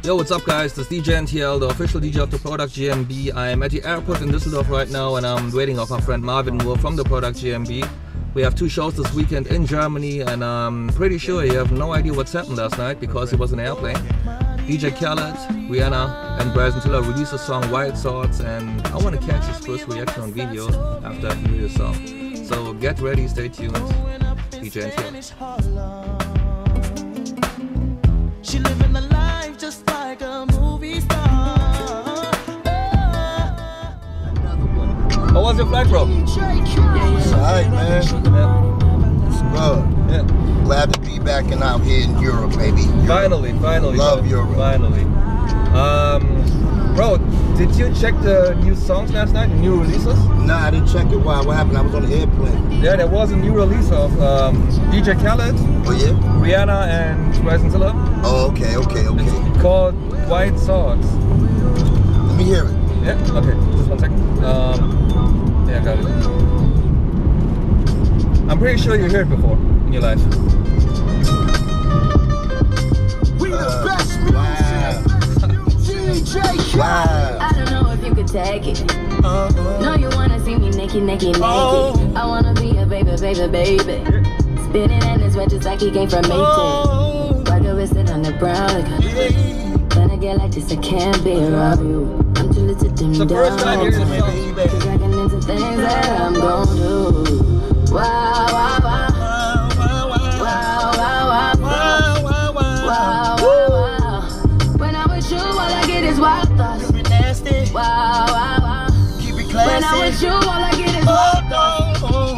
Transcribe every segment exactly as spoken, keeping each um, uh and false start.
Yo, what's up guys, this is D J N T L, the official D J of the Product G and B. I'm at the airport in Düsseldorf right now and I'm waiting off my friend Marvin Moore from the Product G and B. We have two shows this weekend in Germany and I'm pretty sure you have no idea what's happened last night because he was in an airplane. D J Khaled, Rihanna and Bryson Tiller released the song Wild Thoughts and I want to catch his first reaction on video after you hear the song. So get ready, stay tuned. D J N T L. She living a life just like a movie star. How was your flight, bro? Alright, man. Yeah. It's good. Yeah. Glad to be back and out here in Europe, baby. Europe. Finally, finally. Love bro. Europe. Finally. Um, bro, did you check the new songs last night, the new releases? Nah, I didn't check it. Why? What happened? I was on the airplane. Yeah, there was a new release of um, D J Khaled, Oh, yeah? Rihanna and Bryson Tiller. Oh, okay, okay, okay. It's called White Thoughts. Let me hear it. Yeah, okay, just one second. Um, yeah, I got it. I'm pretty sure you heard it before in your life. We the Uh, best wow. music. D J Wow. I don't know if you could take it. Uh-huh. No, you wanna see me naked, naked, naked. Oh. I wanna be a baby, baby, baby. Spinning in his red just like he came from Maytag. Oh. Rock it, sit on the brown. Yeah. When I get like this, I can't be around you. I'm too little to dim The down. first time you hear the song. Cause I can into things that I'm gon' do. Wow, wow, wow. Wow, wow, wow. Wow, wow, wow. Wow, wow, wow. Wow, wow, wow. When I'm with you, all I get is wild thoughts. Keep it nasty. Wow, wow, wow. Keep it When I'm with classy. you, all I get is wild thoughts. Oh, oh.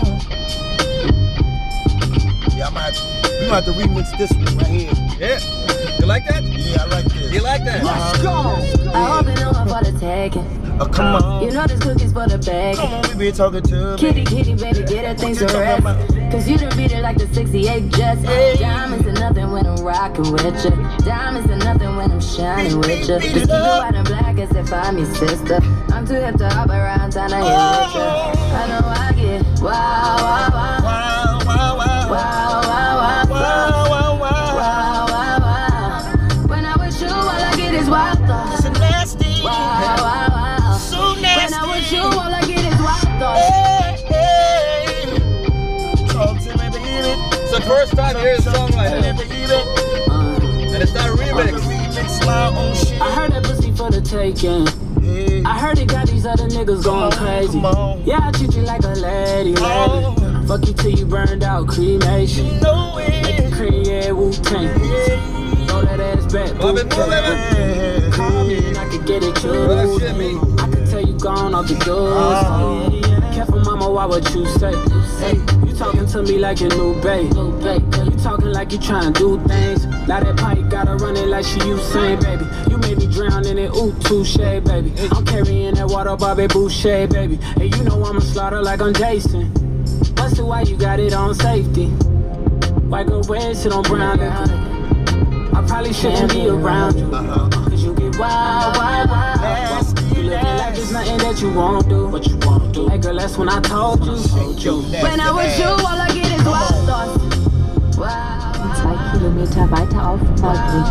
Yeah, I might have to, we might have to remix this one right here. Yeah, you like that? Yeah, I like this. You like that? Let's go. I hope you know I'm for the taking. Oh, come on. You know this cookie's for the bag. Come on, we be talking to Kitty, me. kitty, baby, get her things to What you rest. talking about? Cause you done beat it like the sixty-eight Jets. Hey. Diamonds are nothing when I'm rocking with you. Diamonds are nothing when I'm shining with you. Beat it Just keep it up. white and black as if I'm your sister. I'm too hip to hop around, time to hit with you. I know I get wow, wow, wow. Wow, wow, wow. Wow, wow, wow. Wow, wow, wow. Wow, wow, wow. When I'm with you, all I get is wild thoughts. It's a nasty. Wow, wow, wow. So nasty. When I'm with you, all I get is wild thoughts. Hey, hey. Talk to me, baby. It's the first time you hear a song like Talk to that. me, baby. And it's not a remix. Remix my own shit. I heard that pussy for the taking. Hey. I heard it got these other niggas going crazy. Come on. Yeah, I treat you like a lady, Oh. lady. Fuck you till you burned out, cremation. You know it. Cream, yeah, Wu-Tang. Throw that ass back, Marvin Moore, baby. Hey. call me and I could get it, you. Well, shit, me. I could tell you gone off the doors. Oh. Careful, mama, why would you say? Hey, you talking to me like your new babe. You talking like you trying to do things. Now that pipe gotta run it like she Usain, baby. You made me drown in it, ooh, touche, baby. I'm carrying that water, Bobby Boucher, baby. And you know I'ma slaughter like I'm Jason. Busted, why you got it on safety? White girl red, sit on brown liquor. I probably shouldn't be around you. Uh-huh. Cause you get wild, wild, wild. Nasty, You looking like there's nothing that you won't do. What you won't do. Hey girl, that's when I told you. Told you. When I'm with you, all I get is wild thoughts. Wow, Zwei Kilometer weiter auf Waldweg.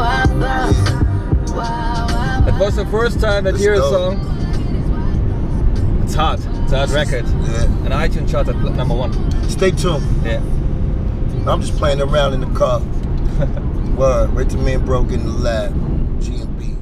It was the first time that you hear a Let's go. song. It's hard. It's a hard record. Yeah. And iTunes chart at number one. Stay tuned. Yeah. I'm just playing around in the car. Word. Right to me and bro getting the lab. G and B.